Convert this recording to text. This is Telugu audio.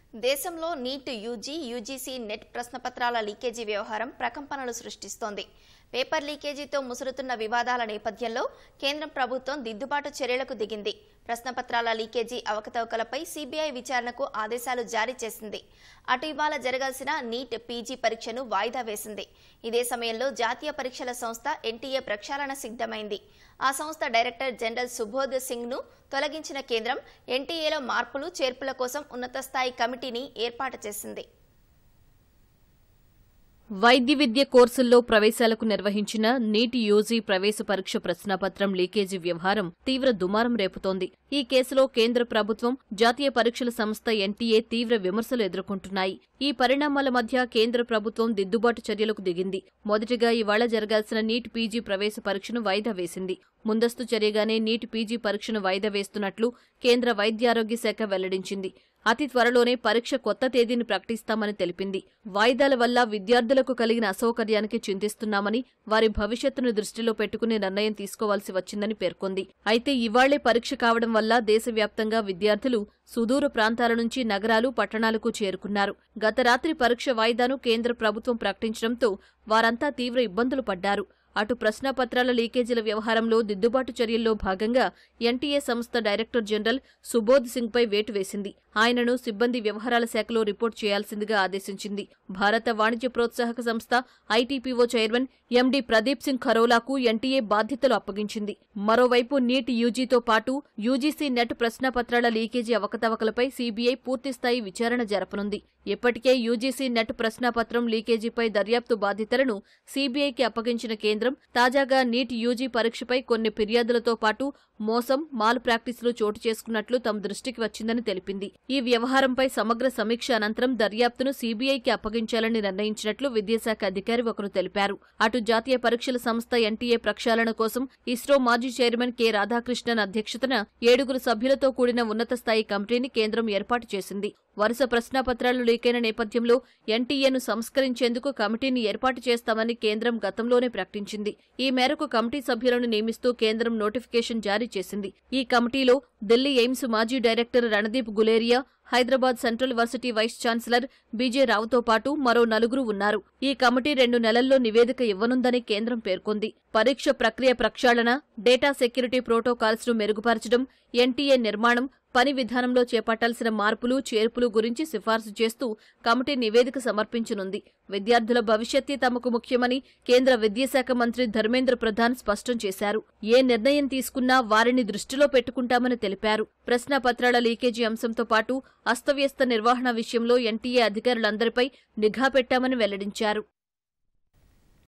దేశంలో నీట్ యూజీ, యూజీసీ నెట్ ప్రశ్నపత్రాల లీకేజీ వ్యవహారం ప్రకంపనలు సృష్టిస్తోంది. పేపర్ లీకేజీతో ముసురుతున్న వివాదాల నేపథ్యంలో కేంద్ర ప్రభుత్వం దిద్దుబాటు చర్యలకు దిగింది. ప్రశ్నపత్రాల లీకేజీ అవకతవకలపై సీబీఐ విచారణకు ఆదేశాలు జారీ చేసింది. అటు ఇవాళ జరగాల్సిన నీట్ పీజీ పరీక్షను వాయిదా వేసింది. ఇదే సమయంలో జాతీయ పరీక్షల సంస్థ ఎన్టీఏ ప్రక్షాళన సిద్ధమైంది. ఆ సంస్థ డైరెక్టర్ జనరల్ సుబోధ్ సింగ్ ను తొలగించిన కేంద్రం ఎన్టీఏలో మార్పులు చేర్పుల కోసం ఉన్నత స్థాయి కమిటీని ఏర్పాటు చేసింది. వైద్య విద్య కోర్సుల్లో ప్రవేశాలకు నిర్వహించిన నీట్ యూజీ ప్రవేశ పరీక్ష ప్రశ్నాపత్రం లీకేజీ వ్యవహారం తీవ్ర దుమారం రేపుతోంది. ఈ కేసులో కేంద్ర ప్రభుత్వం, జాతీయ పరీక్షల సంస్థ ఎన్టీఏ తీవ్ర విమర్శలు ఎదుర్కొంటున్నాయి. ఈ పరిణామాల మధ్య కేంద్ర ప్రభుత్వం దిద్దుబాటు చర్యలకు దిగింది. మొదటిగా ఇవాళ జరగాల్సిన నీట్ పీజీ ప్రవేశ పరీక్షను వాయిదా వేసింది. ముందస్తు చర్యగానే నీట్ పీజీ పరీక్షను వాయిదా వేస్తున్నట్లు కేంద్ర వైద్యారోగ్య శాఖ వెల్లడించింది. అతి త్వరలోనే పరీక్ష కొత్త తేదీని ప్రకటిస్తామని తెలిపింది. వాయిదాల వల్ల విద్యార్థులకు కలిగిన అసౌకర్యానికి చింతిస్తున్నామని, వారి భవిష్యత్తును దృష్టిలో పెట్టుకుని నిర్ణయం తీసుకోవాల్సి వచ్చిందని పేర్కొంది. అయితే ఇవాళ్లే పరీక్ష కావడం వల్ల దేశవ్యాప్తంగా విద్యార్థులు సుదూర ప్రాంతాల నుంచి నగరాలు, పట్టణాలకు చేరుకున్నారు. గత రాత్రి పరీక్ష వాయిదాను కేంద్ర ప్రభుత్వం ప్రకటించడంతో వారంతా తీవ్ర ఇబ్బందులు పడ్డారు. అటు ప్రశ్నాపత్రాల లీకేజీల వ్యవహారంలో దిద్దుబాటు చర్యల్లో భాగంగా ఎన్టీఏ సంస్థ డైరెక్టర్ జనరల్ సుబోధ్ సింగ్ పై వేటు వేసింది. ఆయనను సిబ్బంది వ్యవహారాల శాఖలో రిపోర్ట్ చేయాల్సిందిగా ఆదేశించింది. భారత వాణిజ్య ప్రోత్సాహక సంస్థ ITPO chairman MD Pradeep Singh ఖరోలాకు ఎన్టీఏ బాధ్యతలు అప్పగించింది. మరోవైపు నీట్ యూజీతో పాటు యూజీసీ నెట్ ప్రశ్నాపత్రాల లీకేజీ అవకతవకలపై సీబీఐ పూర్తిస్థాయి విచారణ జరపనుంది. ఇప్పటికే యూజీసీ నెట్ ప్రశ్నాపత్రం లీకేజీపై దర్యాప్తు బాధ్యతలను సీబీఐకి అప్పగించిన కేంద్రం తాజాగా నీట్ యూజీ పరీక్షపై కొన్ని ఫిర్యాదులతో పాటు మోసం, మాల్ ప్రాక్టీసులు చోటు చేసుకున్నట్లు తమ దృష్టికి వచ్చిందని తెలిపింది. ఈ వ్యవహారంపై సమగ్ర సమీక్ష అనంతరం దర్యాప్తును సీబీఐకి అప్పగించాలని నిర్ణయించినట్లు విద్యాశాఖ అధికారి ఒకరు తెలిపారు. అటు జాతీయ పరీక్షల సంస్థ ఎన్టీఏ ప్రక్షాళన కోసం ఇస్రో మాజీ చైర్మన్ కె రాధాకృష్ణన్ అధ్యక్షతన 7 సభ్యులతో కూడిన ఉన్నత స్థాయి కమిటీని కేంద్రం ఏర్పాటు చేసింది. వరుస ప్రశ్నాపత్రాలు లీకైన నేపథ్యంలో ఎన్టీఏను సంస్కరించేందుకు కమిటీని ఏర్పాటు చేస్తామని కేంద్రం గతంలోనే ప్రకటించింది. ఈ మేరకు కమిటీ సభ్యులను నియమిస్తూ కేంద్రం నోటిఫికేషన్ జారీ చేసింది. ఈ కమిటీలో ఢిల్లీ ఎయిమ్స్ మాజీ director Randeep Guleria, Hyderabad central university vice chancellor B రావుతో పాటు మరో 4 ఉన్నారు. ఈ కమిటీ 2 నెలల్లో నివేదిక ఇవ్వనుందని కేంద్రం పేర్కొంది. పరీక్ష ప్రక్రియ ప్రక్షాళన, డేటా సెక్యూరిటీ ప్రోటోకాల్స్ ను మెరుగుపరచడం, ఎన్టీఏ నిర్మాణం, పని విధానంలో చేపట్టాల్సిన మార్పులు, చేర్పులు గురించి సిఫార్సు చేస్తూ కమిటీ నివేదిక సమర్పించనుంది. విద్యార్థుల భవిష్యత్తే తమకు ముఖ్యమని కేంద్ర విద్యాశాఖ మంత్రి ధర్మేంద్ర ప్రధాన్ స్పష్టం చేశారు. ఏ నిర్ణయం తీసుకున్నా వారిని దృష్టిలో పెట్టుకుంటామని తెలిపారు. ప్రశ్నాపత్రాల లీకేజీ అంశంతో పాటు అస్తవ్యస్త నిర్వహణ విషయంలో ఎన్టీఏ అధికారులందరిపై నిఘా పెట్టామని వెల్లడించారు.